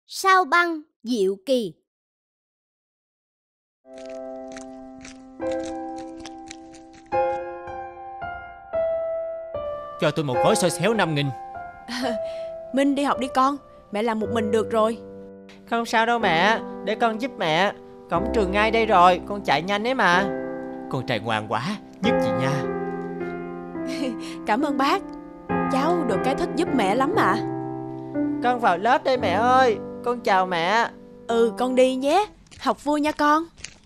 Sao băng diệu kỳ. Cho tôi một gói xôi xéo 5.000. Minh đi học đi con, mẹ làm một mình được rồi. Không sao đâu mẹ, để con giúp mẹ. Cổng trường ngay đây rồi, con chạy nhanh ấy mà. Con trai ngoan quá, giúp chị nha. Cảm ơn bác, cháu được cái thích giúp mẹ lắm ạ. Con vào lớp đây mẹ ơi, con chào mẹ. Ừ, con đi nhé, học vui nha con.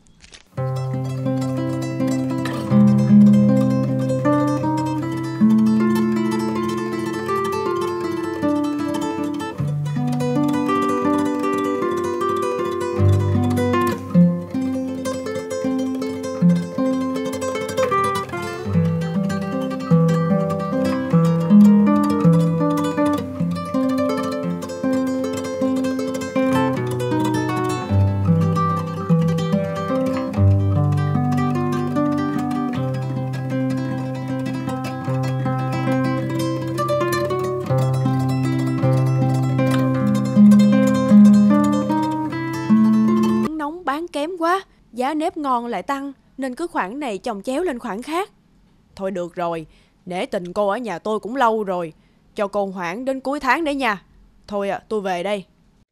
Nóng bán kém quá, giá nếp ngon lại tăng, nên cứ khoản này chồng chéo lên khoản khác. Thôi được rồi, nể tình cô ở nhà tôi cũng lâu rồi, cho cô hoãn đến cuối tháng đấy nha. Thôi tôi về đây.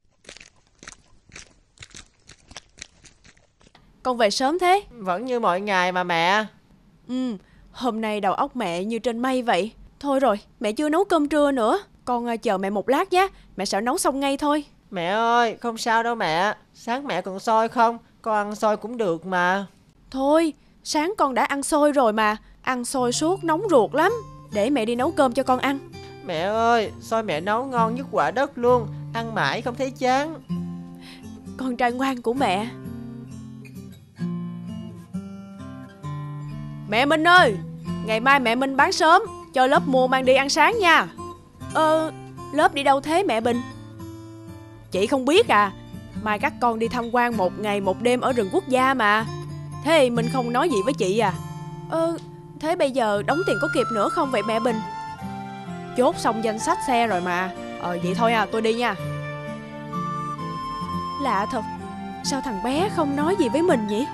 Con về sớm thế? Vẫn như mọi ngày mà mẹ. Hôm nay đầu óc mẹ như trên mây vậy. Thôi rồi, mẹ chưa nấu cơm trưa nữa. Con chờ mẹ một lát nhé, mẹ sẽ nấu xong ngay thôi. Mẹ ơi, không sao đâu mẹ. Sáng mẹ còn xôi không? Con ăn xôi cũng được mà. Thôi, sáng con đã ăn xôi rồi mà. Ăn xôi suốt nóng ruột lắm. Để mẹ đi nấu cơm cho con ăn. Mẹ ơi, xôi mẹ nấu ngon nhất quả đất luôn. Ăn mãi không thấy chán. Con trai ngoan của mẹ. Mẹ Minh ơi, ngày mai mẹ Minh bán sớm, cho lớp mua mang đi ăn sáng nha. Lớp đi đâu thế mẹ Bình? Chị không biết à, mai các con đi tham quan 1 ngày 1 đêm ở rừng quốc gia mà. Thế mình không nói gì với chị à? Thế bây giờ đóng tiền có kịp nữa không vậy mẹ Bình? Chốt xong danh sách xe rồi mà. Vậy thôi à, tôi đi nha. Lạ thật, sao thằng bé không nói gì với mình nhỉ?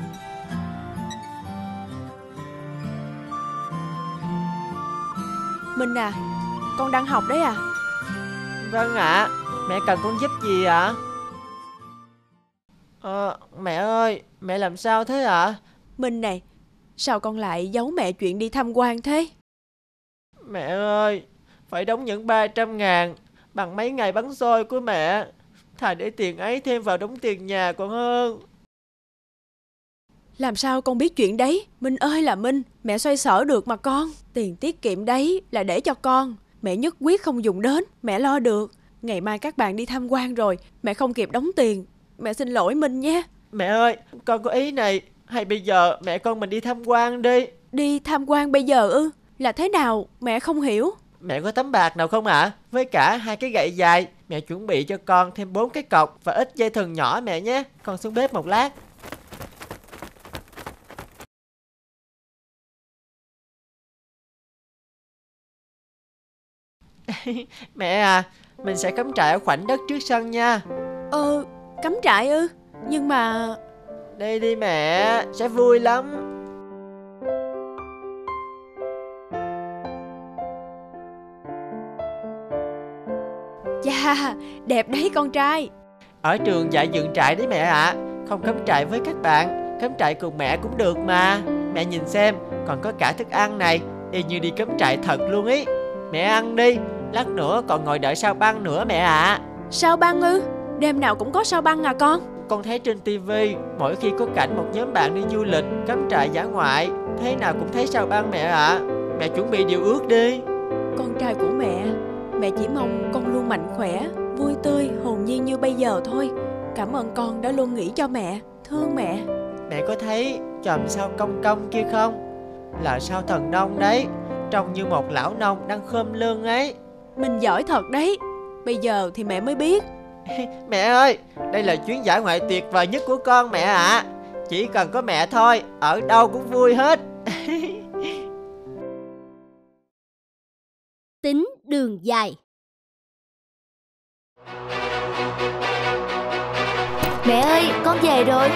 Minh à, con đang học đấy à? Vâng ạ. Mẹ cần con giúp gì ạ? Mẹ ơi, mẹ làm sao thế ạ? Minh này, sao con lại giấu mẹ chuyện đi tham quan thế? Mẹ ơi, phải đóng những 300.000 bằng mấy ngày bắn xôi của mẹ. Thà để tiền ấy thêm vào đóng tiền nhà còn hơn. Làm sao con biết chuyện đấy? Minh ơi là Minh, mẹ xoay sở được mà con. Tiền tiết kiệm đấy là để cho con. Mẹ nhất quyết không dùng đến, mẹ lo được. Ngày mai các bạn đi tham quan rồi, mẹ không kịp đóng tiền. Mẹ xin lỗi Minh nhé. Mẹ ơi, con có ý này. Hay bây giờ mẹ con mình đi tham quan đi. Đi tham quan bây giờ ư? Là thế nào? Mẹ không hiểu. Mẹ có tấm bạc nào không ạ? Với cả 2 cái gậy dài. Mẹ chuẩn bị cho con thêm 4 cái cọc và ít dây thừng nhỏ mẹ nhé. Con xuống bếp một lát. Mẹ à, mình sẽ cắm trại ở khoảnh đất trước sân nha. Cắm trại ư? Nhưng mà... Đi đi mẹ, sẽ vui lắm. Chà, đẹp đấy con trai. Ở trường dạy dựng trại đấy mẹ ạ. Không cắm trại với các bạn, cắm trại cùng mẹ cũng được mà. Mẹ nhìn xem, còn có cả thức ăn này. Y như đi cắm trại thật luôn ý. Mẹ ăn đi, lát nữa còn ngồi đợi sao băng nữa mẹ ạ. Sao băng ư? Đêm nào cũng có sao băng à con? Con thấy trên tivi, mỗi khi có cảnh một nhóm bạn đi du lịch, cắm trại dã ngoại, thế nào cũng thấy sao băng mẹ ạ. Mẹ chuẩn bị điều ước đi. Con trai của mẹ chỉ mong con luôn mạnh khỏe, vui tươi, hồn nhiên như bây giờ thôi. Cảm ơn con đã luôn nghĩ cho mẹ, thương mẹ. Mẹ có thấy chòm sao cong cong kia không? Là sao thần nông đấy, trông như một lão nông đang khom lưng ấy. Mình giỏi thật đấy, bây giờ thì mẹ mới biết. Mẹ ơi, đây là chuyến dã ngoại tuyệt vời nhất của con mẹ ạ. Chỉ cần có mẹ thôi, ở đâu cũng vui hết. Tính đường dài. Mẹ ơi, con về rồi.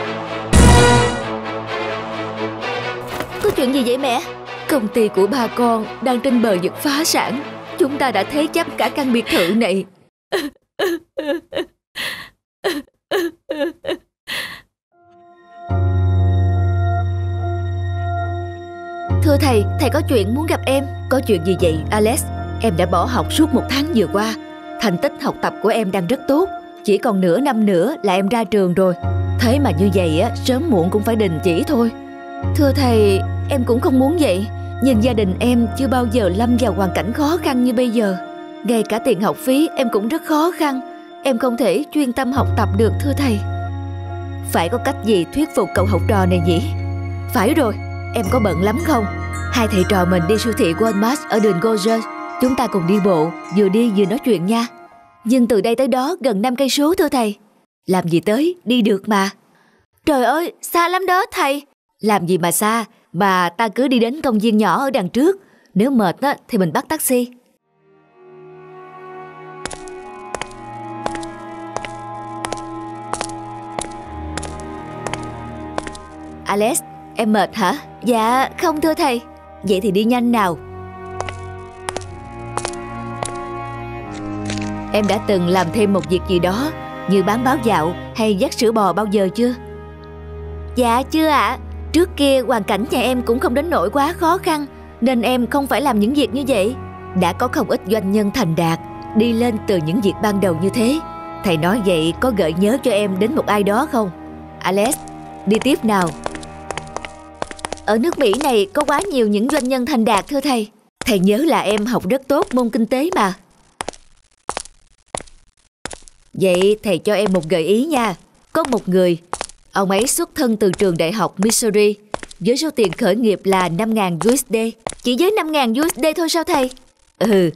Có chuyện gì vậy mẹ? Công ty của ba con đang trên bờ vực phá sản. Chúng ta đã thế chấp cả căn biệt thự này. Thưa thầy, thầy có chuyện muốn gặp em. Có chuyện gì vậy Alex? Em đã bỏ học suốt 1 tháng vừa qua. Thành tích học tập của em đang rất tốt. Chỉ còn nửa năm nữa là em ra trường rồi. Thế mà như vậy á, sớm muộn cũng phải đình chỉ thôi. Thưa thầy, em cũng không muốn vậy. Nhưng gia đình em chưa bao giờ lâm vào hoàn cảnh khó khăn như bây giờ. Ngay cả tiền học phí em cũng rất khó khăn. Em không thể chuyên tâm học tập được thưa thầy. Phải có cách gì thuyết phục cậu học trò này nhỉ? Phải rồi, em có bận lắm không? Hai thầy trò mình đi siêu thị Walmart ở đường Gorgeous. Chúng ta cùng đi bộ, vừa đi vừa nói chuyện nha. Nhưng từ đây tới đó gần 5 cây số thưa thầy. Làm gì tới, đi được mà. Trời ơi, xa lắm đó thầy. Làm gì mà xa, mà ta cứ đi đến công viên nhỏ ở đằng trước. Nếu mệt á, thì mình bắt taxi. Alex, em mệt hả? Dạ, không thưa thầy. Vậy thì đi nhanh nào. Em đã từng làm thêm một việc gì đó như bán báo dạo hay vắt sữa bò bao giờ chưa? Dạ chưa ạ. Trước kia hoàn cảnh nhà em cũng không đến nỗi quá khó khăn, nên em không phải làm những việc như vậy. Đã có không ít doanh nhân thành đạt đi lên từ những việc ban đầu như thế. Thầy nói vậy có gợi nhớ cho em đến một ai đó không? Alex, đi tiếp nào. Ở nước Mỹ này có quá nhiều những doanh nhân thành đạt thưa thầy. Thầy nhớ là em học rất tốt môn kinh tế mà. Vậy thầy cho em một gợi ý nha. Có một người, ông ấy xuất thân từ trường đại học Missouri với số tiền khởi nghiệp là 5.000 USD. Chỉ với 5.000 USD thôi sao thầy? Ừ.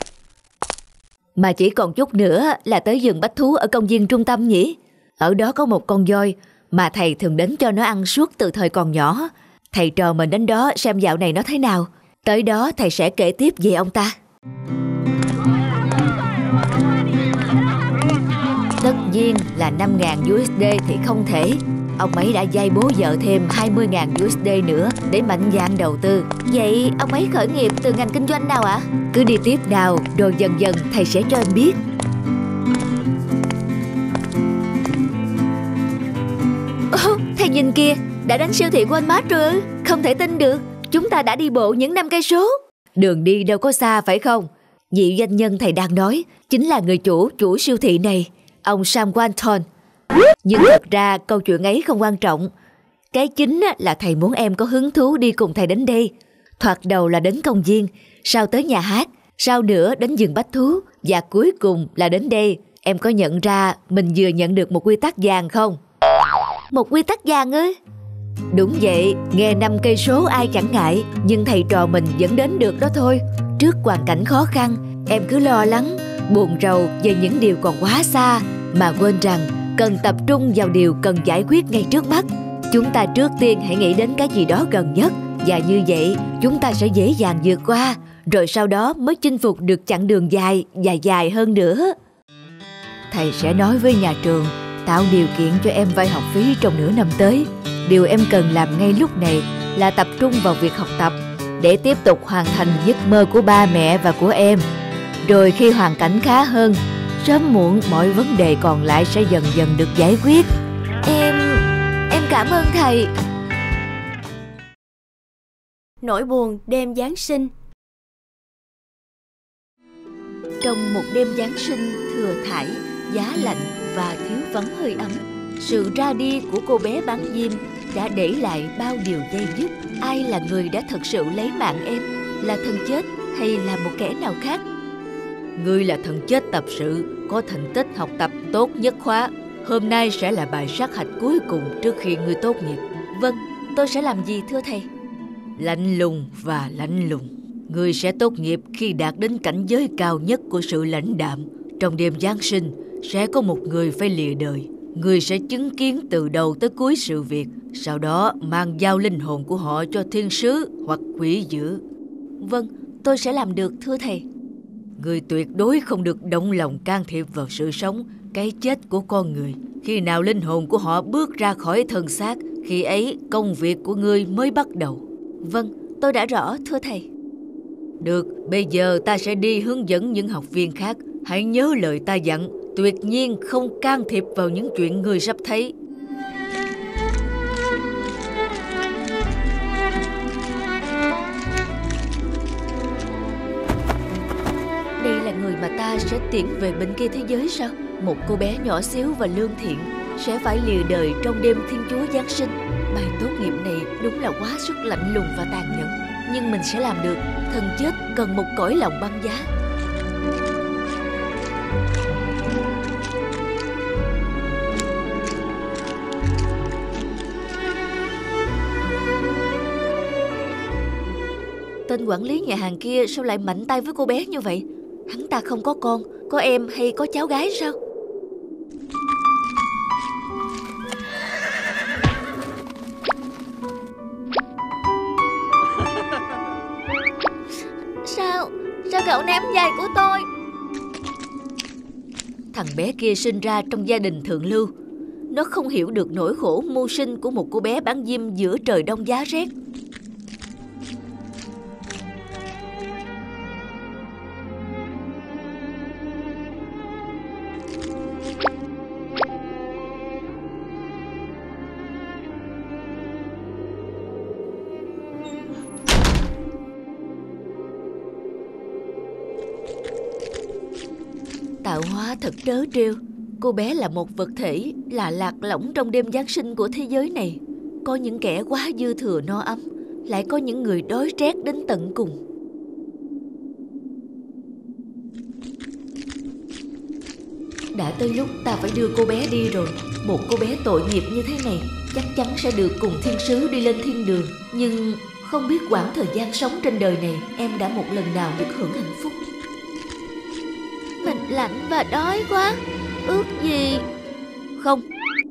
Mà chỉ còn chút nữa là tới vườn bách thú ở công viên trung tâm nhỉ? Ở đó có một con voi mà thầy thường đến cho nó ăn suốt từ thời còn nhỏ. Thầy trò mình đến đó xem dạo này nó thế nào. Tới đó thầy sẽ kể tiếp về ông ta. Tất nhiên là 5.000 USD thì không thể. Ông ấy đã vay bố vợ thêm 20.000 USD nữa để mạnh dạn đầu tư. Vậy ông ấy khởi nghiệp từ ngành kinh doanh nào ạ? Cứ đi tiếp nào, rồi dần dần thầy sẽ cho em biết. Ồ, thầy nhìn kìa, đã đến siêu thị Walmart rồi. Không thể tin được, chúng ta đã đi bộ những 5 cây số. Đường đi đâu có xa phải không? Vị doanh nhân thầy đang nói chính là người chủ siêu thị này, ông Sam Walton. Nhưng thật ra câu chuyện ấy không quan trọng. Cái chính là thầy muốn em có hứng thú đi cùng thầy đến đây. Thoạt đầu là đến công viên, sau tới nhà hát, sau nữa đến vườn bách thú, và cuối cùng là đến đây. Em có nhận ra mình vừa nhận được một quy tắc vàng không? Một quy tắc vàng ư? Đúng vậy, nghe 5 cây số ai chẳng ngại, nhưng thầy trò mình vẫn đến được đó thôi. Trước hoàn cảnh khó khăn, em cứ lo lắng, buồn rầu về những điều còn quá xa, mà quên rằng cần tập trung vào điều cần giải quyết ngay trước mắt. Chúng ta trước tiên hãy nghĩ đến cái gì đó gần nhất, và như vậy chúng ta sẽ dễ dàng vượt qua, rồi sau đó mới chinh phục được chặng đường dài và dài hơn nữa. Thầy sẽ nói với nhà trường tạo điều kiện cho em vay học phí trong nửa năm tới. Điều em cần làm ngay lúc này là tập trung vào việc học tập để tiếp tục hoàn thành giấc mơ của ba mẹ và của em. Rồi khi hoàn cảnh khá hơn, sớm muộn mọi vấn đề còn lại sẽ dần dần được giải quyết. Em cảm ơn thầy. Nỗi buồn đêm Giáng sinh. Trong một đêm Giáng sinh thừa thãi, giá lạnh và thiếu vắng hơi ấm, sự ra đi của cô bé bán diêm đã để lại bao điều dây dứt. Ai là người đã thật sự lấy mạng em? Là thần chết hay là một kẻ nào khác? Ngươi là thần chết tập sự, có thành tích học tập tốt nhất khóa. Hôm nay sẽ là bài sát hạch cuối cùng trước khi ngươi tốt nghiệp. Vâng, tôi sẽ làm gì thưa thầy? Lạnh lùng và lạnh lùng. Ngươi sẽ tốt nghiệp khi đạt đến cảnh giới cao nhất của sự lãnh đạm. Trong đêm Giáng sinh, sẽ có một người phải lìa đời. Ngươi sẽ chứng kiến từ đầu tới cuối sự việc, sau đó mang giao linh hồn của họ cho thiên sứ hoặc quỷ dữ. Vâng, tôi sẽ làm được thưa thầy. Ngươi tuyệt đối không được động lòng can thiệp vào sự sống, cái chết của con người. Khi nào linh hồn của họ bước ra khỏi thân xác, khi ấy công việc của ngươi mới bắt đầu. Vâng, tôi đã rõ, thưa thầy. Được, bây giờ ta sẽ đi hướng dẫn những học viên khác. Hãy nhớ lời ta dặn, tuyệt nhiên không can thiệp vào những chuyện ngươi sắp thấy. Đây là người mà ta sẽ tiễn về bên kia thế giới sao? Một cô bé nhỏ xíu và lương thiện sẽ phải lìa đời trong đêm Thiên Chúa Giáng sinh. Bài tốt nghiệp này đúng là quá sức lạnh lùng và tàn nhẫn. Nhưng mình sẽ làm được. Thần chết cần một cõi lòng băng giá. Tên quản lý nhà hàng kia sao lại mạnh tay với cô bé như vậy? Hắn ta không có con, có em hay có cháu gái sao? Sao cậu ném giày của tôi? Thằng bé kia sinh ra trong gia đình thượng lưu. Nó không hiểu được nỗi khổ mưu sinh của một cô bé bán diêm giữa trời đông giá rét. Tạo hóa thật trớ trêu. Cô bé là một vật thể là lạc lõng trong đêm Giáng sinh của thế giới này. Có những kẻ quá dư thừa no ấm, lại có những người đói rét đến tận cùng. Đã tới lúc ta phải đưa cô bé đi rồi. Một cô bé tội nghiệp như thế này chắc chắn sẽ được cùng thiên sứ đi lên thiên đường. Nhưng không biết quãng thời gian sống trên đời này em đã một lần nào được hưởng hạnh phúc. Mình lạnh và đói quá. Ước gì... Không.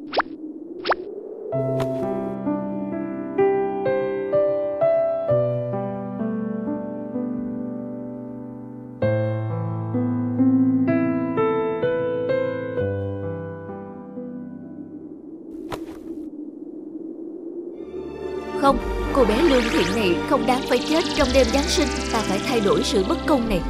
Không, cô bé lương thiện này không đáng phải chết trong đêm Giáng sinh. Ta phải thay đổi sự bất công này.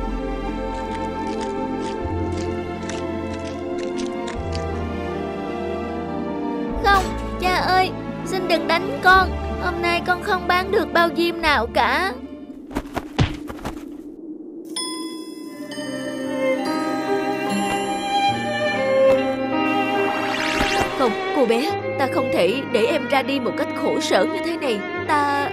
Không, cha ơi, xin đừng đánh con. Hôm nay con không bán được bao diêm nào cả. Không, cô bé, ta không thể để em ra đi một cách khổ sở như thế này. Ta...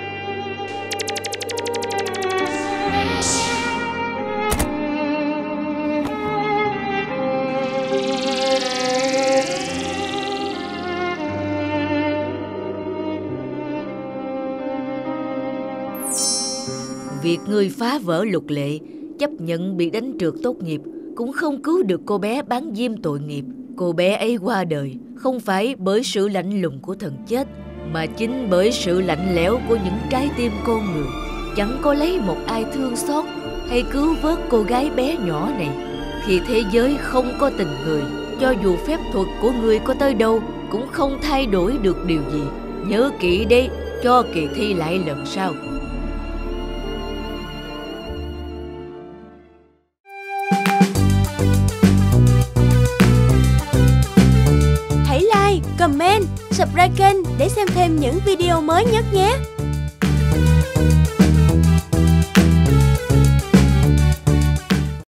Việc ngươi phá vỡ luật lệ, chấp nhận bị đánh trượt tốt nghiệp cũng không cứu được cô bé bán diêm tội nghiệp. Cô bé ấy qua đời không phải bởi sự lạnh lùng của thần chết, mà chính bởi sự lạnh lẽo của những trái tim con người. Chẳng có lấy một ai thương xót hay cứu vớt cô gái bé nhỏ này. Khi thế giới không có tình người, cho dù phép thuật của người có tới đâu cũng không thay đổi được điều gì. Nhớ kỹ đấy, cho kỳ thi lại lần sau. Hãy like, comment, subscribe kênh để xem thêm những video mới nhất nhé.